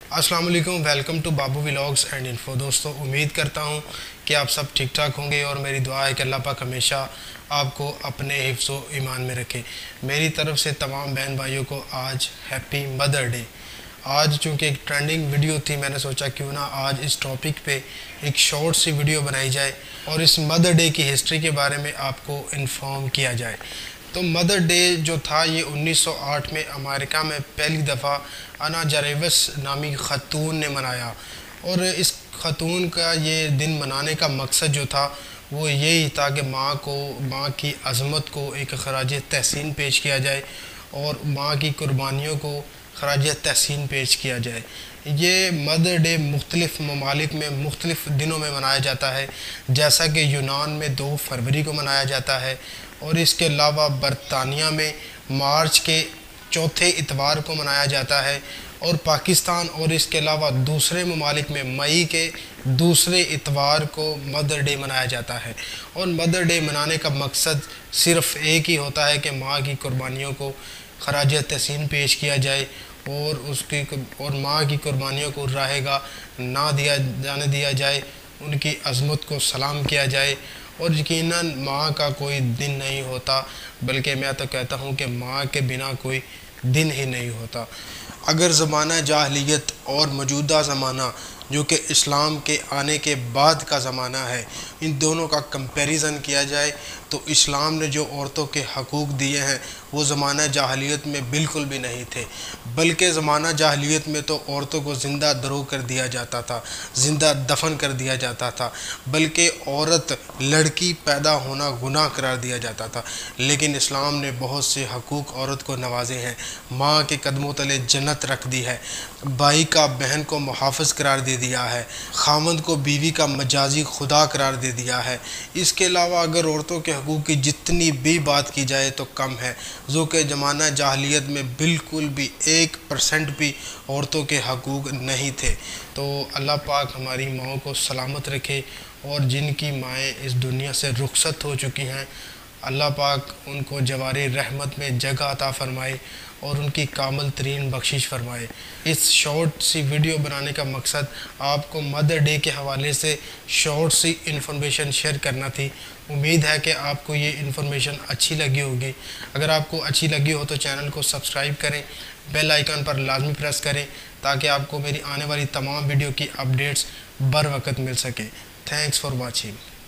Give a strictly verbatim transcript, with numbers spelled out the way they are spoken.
अस्सलाम वालेकुम, welcome to Babu vlogs and info. दोस्तों, उम्मीद करता हूँ कि आप सब ठीक ठाक होंगे और मेरी दुआ है कि अल्लाह पाक हमेशा आपको अपने हिफ्ज़ व ईमान में रखे। मेरी तरफ से तमाम बहन भाइयों को आज हैप्पी मदर डे। आज चूँकि एक ट्रेंडिंग वीडियो थी, मैंने सोचा क्यों ना आज इस टॉपिक पे एक शॉर्ट सी वीडियो बनाई जाए और इस मदर डे की हिस्ट्री के बारे में आपको इन्फॉर्म किया जाए। तो मदर डे जो था ये उन्नीस सौ आठ में अमेरिका में पहली दफ़ा अना जारेवस नामी ख़तून ने मनाया और इस ख़तून का ये दिन मनाने का मकसद जो था वो यही था कि माँ को माँ की अज़मत को एक खराज तहसीन पेश किया जाए और माँ की कुर्बानियों को खराज तहसीन पेश किया जाए। ये मदर डे मुख्तलिफ़ ममालिक में मुख्तलिफ़ दिनों में मनाया जाता है, जैसा कि यूनान में दो फरवरी को मनाया जाता है और इसके अलावा बरतानिया में मार्च के चौथे इतवार को मनाया जाता है और पाकिस्तान और इसके अलावा दूसरे ममालिक में मई के दूसरे इतवार को मदर डे मनाया जाता है। और मदर डे मनाने का मकसद सिर्फ़ एक ही होता है कि माँ की कुर्बानियों को खराज तहसीन पेश किया जाए और उसकी और माँ की कुर्बानियों को राहेगा ना दिया जाने दिया जाए, उनकी अज़मत को सलाम किया जाए। और यकीनन माँ का कोई दिन नहीं होता, बल्कि मैं तो कहता हूँ कि माँ के बिना कोई दिन ही नहीं होता। अगर ज़माना जाहलियत और मौजूदा ज़माना जो कि इस्लाम के आने के बाद का ज़माना है, इन दोनों का कंपैरिज़न किया जाए तो इस्लाम ने जो औरतों के हकूक़ दिए हैं वो ज़माना जाहलियत में बिल्कुल भी नहीं थे। बल्कि ज़माना जाहलियत में तो औरतों को ज़िंदा दरो कर दिया जाता था, ज़िंदा दफन कर दिया जाता था, बल्कि औरत लड़की पैदा होना गुनाह करार दिया जाता था। लेकिन इस्लाम ने बहुत से हकूक़ औरत को नवाजे हैं, माँ के कदमों तले जन्नत रख दी है, भाई का बहन को मुहाफ़िज़ करार दे दिया है, खामद को बीवी का मजाजी खुदा करार दे दिया है। इसके अलावा अगर औरतों के हकूक़ की जितनी भी बात की जाए तो कम है, जो कि ज़माना जाहलियत में बिल्कुल भी एक परसेंट भी औरतों के हकूक़ नहीं थे। तो अल्लाह पाक हमारी माओं को सलामत रखे और जिनकी माएँ इस दुनिया से रुखसत हो चुकी हैं, अल्लाह पाक उनको जवारे रहमत में जगह अता फ़रमाए और उनकी कामल तरीन बख्शिश फ़रमाए। इस शॉर्ट सी वीडियो बनाने का मकसद आपको मदर डे के हवाले से शॉर्ट सी इन्फॉर्मेशन शेयर करना थी। उम्मीद है कि आपको ये इन्फॉर्मेशन अच्छी लगी होगी। अगर आपको अच्छी लगी हो तो चैनल को सब्सक्राइब करें, बेल आइकन पर लाजमी प्रेस करें ताकि आपको मेरी आने वाली तमाम वीडियो की अपडेट्स बर वक्त मिल सके। Thanks for watching.